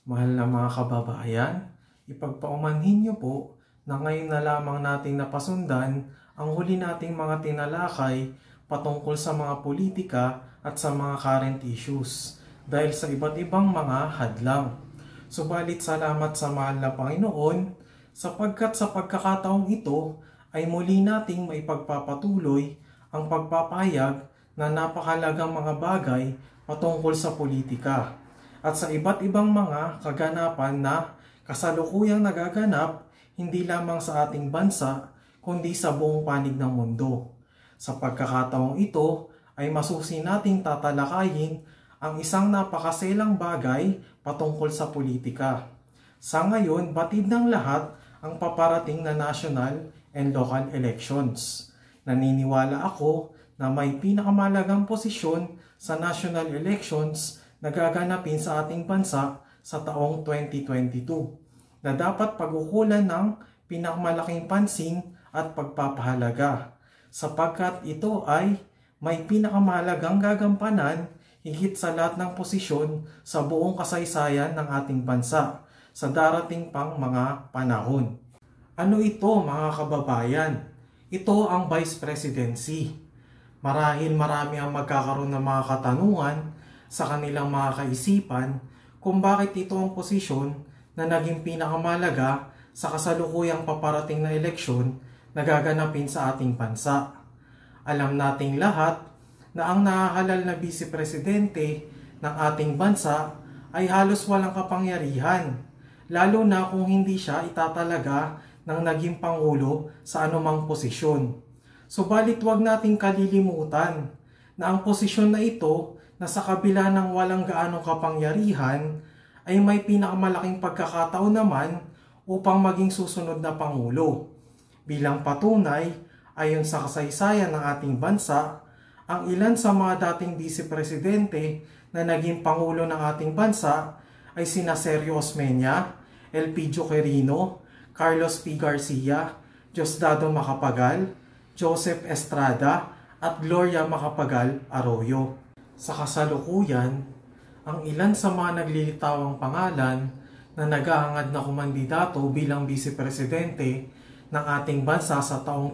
Mahal na mga kababayan, ipagpaumanhin niyo po na ngayon na lamang nating napasundan ang huli nating mga tinalakay patungkol sa mga politika at sa mga current issues dahil sa iba't ibang mga hadlang. Subalit salamat sa mahal na Panginoon sapagkat sa pagkakataong ito ay muli nating maipagpapatuloy ang pagpapahayag na napakalagang mga bagay patungkol sa politika at sa iba't ibang mga kaganapan na kasalukuyang nagaganap hindi lamang sa ating bansa kundi sa buong panig ng mundo. Sa pagkakataong ito ay masusi nating tatalakayin ang isang napakaselang bagay patungkol sa politika. Sa ngayon, batid ng lahat ang paparating na national and local elections. Naniniwala ako na may pinakamahalagang posisyon sa national elections na gaganapin sa ating bansa sa taong 2022 na dapat pag-ukulan ng pinakamalaking pansin at pagpapahalaga sapagkat ito ay may pinakamahalagang gagampanan higit sa lahat ng posisyon sa buong kasaysayan ng ating bansa sa darating pang mga panahon. Ano ito mga kababayan? Ito ang Vice Presidency. Marahil marami ang magkakaroon ng mga katanungan sa kanilang mga kaisipan kung bakit ito ang posisyon na naging pinakamahalaga sa kasalukuyang paparating na eleksyon na gaganapin sa ating bansa. Alam nating lahat na ang nahahalal na Vice Presidente ng ating bansa ay halos walang kapangyarihan, lalo na kung hindi siya itatalaga ng naging Pangulo sa anumang posisyon. Subalit huwag nating kalilimutan na ang posisyon na ito na sa kabila ng walang gaanong kapangyarihan ay may pinakamalaking pagkakataon naman upang maging susunod na Pangulo. Bilang patunay, ayon sa kasaysayan ng ating bansa, ang ilan sa mga dating Vice Presidente na naging Pangulo ng ating bansa ay sina Sergio Osmeña, Elpidio Quirino, Carlos P. Garcia, Diosdado Macapagal, Joseph Estrada at Gloria Macapagal Arroyo. Sa kasalukuyan, ang ilan sa mga naglilitawang pangalan na nag-aangad na kumandidato bilang Vice Presidente ng ating bansa sa taong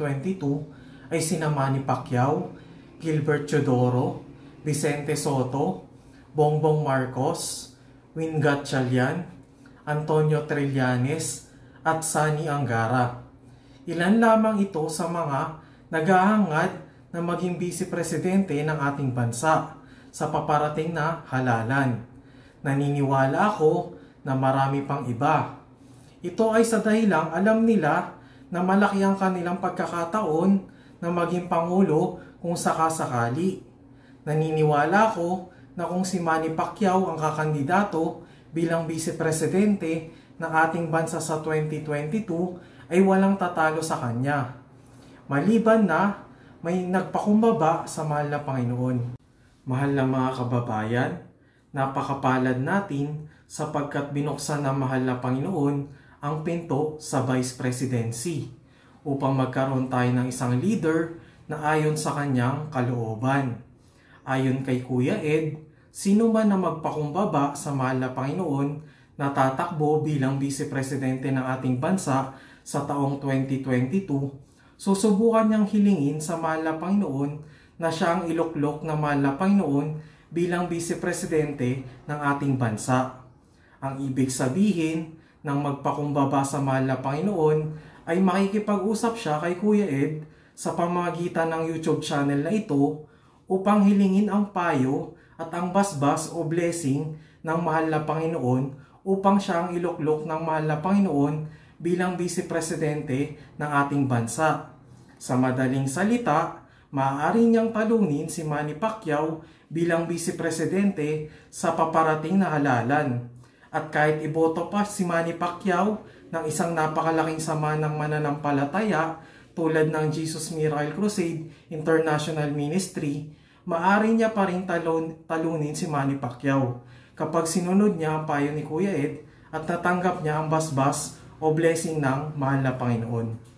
2022 ay sina Manny Pacquiao, Gilbert Teodoro, Vicente Soto, Bongbong Marcos, Win Gatchalian, Antonio Trillanes at Sani Angara. Ilan lamang ito sa mga nag-aangad na maging Vice Presidente ng ating bansa sa paparating na halalan. Naniniwala ako na marami pang iba. Ito ay sa dahilang alam nila na malaki ang kanilang pagkakataon na maging Pangulo kung sakasakali. Naniniwala ako na kung si Manny Pacquiao ang kakandidato bilang Vice Presidente ng ating bansa sa 2022 ay walang tatalo sa kanya. Maliban na may nagpakumbaba sa mahal na Panginoon. Mahal na mga kababayan, napakapalad natin sapagkat binuksan ng mahal na Panginoon ang pinto sa Vice Presidency upang magkaroon tayo ng isang leader na ayon sa kanyang kalooban. Ayon kay Kuya Ed, sino man na magpakumbaba sa mahal na Panginoon na tatakbo bilang Vice Presidente ng ating bansa sa taong 2022, susubukan niyang hilingin sa mahal na Panginoon na siya ang iluklok na mahal na Panginoon bilang Vice Presidente ng ating bansa. Ang ibig sabihin ng magpakumbaba sa mahal na Panginoon ay makikipag-usap siya kay Kuya Ed sa pamamagitan ng YouTube channel na ito upang hilingin ang payo at ang basbas o blessing ng mahal na Panginoon upang siya ang iluklok ng mahal na Panginoon bilang Vice Presidente ng ating bansa. Sa madaling salita, maaari niyang talunin si Manny Pacquiao bilang Vice Presidente sa paparating na halalan. At kahit iboto pa si Manny Pacquiao ng isang napakalaking sama ng mananampalataya tulad ng Jesus Miracle Crusade International Ministry, maaari niya pa rin talunin si Manny Pacquiao kapag sinunod niya ang payo ni Kuya Ed at natanggap niya ang basbas o blessing ng mahal na Panginoon.